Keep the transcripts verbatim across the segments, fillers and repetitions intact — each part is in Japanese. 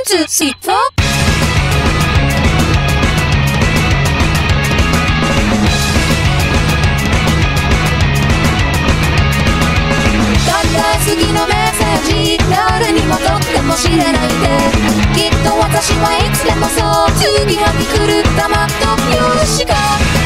two, three, four. 次のメッセージ誰にもとっても知れないできっと私はいつでもそう次はに来る玉とよろしか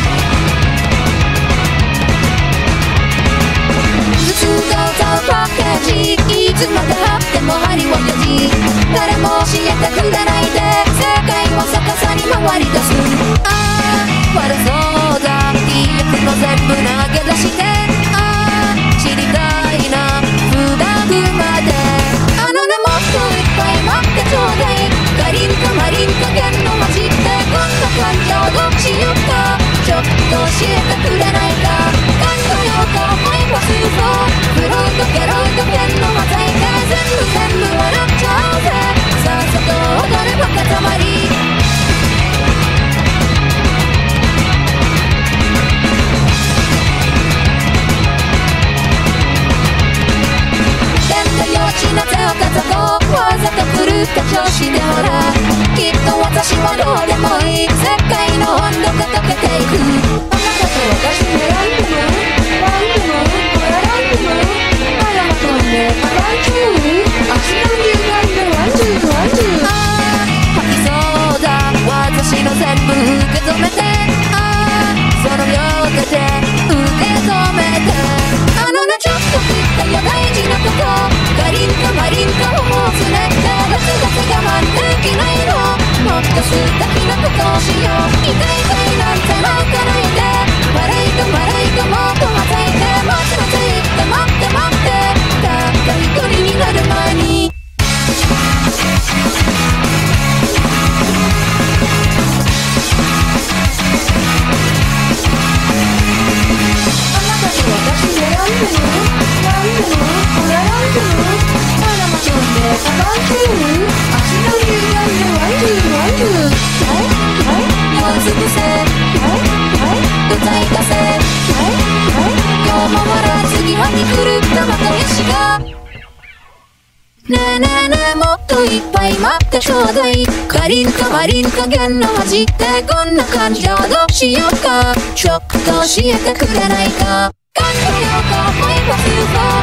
普通が歌うパッケージいつまであっても針をよじ誰も教えてくれないで世界を逆さに回り出すああ悪そうだいい欲も全部投げ出してああ知りたいなまであのねもっといっぱい待ってちょうだいガリンカマリンカ県の街ってこんな感情どうしようかちょっと教えてくれないか考えようと思いますとフロイトケロイト県のまたいて全部全部笑っちゃおうぜさっさと踊れば固まりな手をかざとわざと狂った調子でほらきっと私はどうでもいい世界の温度が溶けていくあなたと私でランドムランドムこれランドムあらま飛んでアバンチュー足の理由がいるワンチューワンチューああ吐きそうだ私の全部受け止めてああその両手で受け止めてあのねちょっと言ったよ大事なことガリンカマリンカを連れてガツガツ我慢できないのもっと素敵なことをしよう痛い痛いなんて泣かないで笑いと笑いともっとまたいてもちろんついて待って待ってたった一人になる前にあなたと私で選んでる選んでるこれ選んでるあらま飛んでカバンチュー足の理由がいるワンチューワンチューはいはい目をつぶせはいはい歌い出せはいはい今日も笑う次はに来る玉とよしがねえねえねえもっといっぱい待ってちょうだいガリンカマリンカ弦の味ってこんな感じをどうしようかちょっと教えてくれないか考えようと思います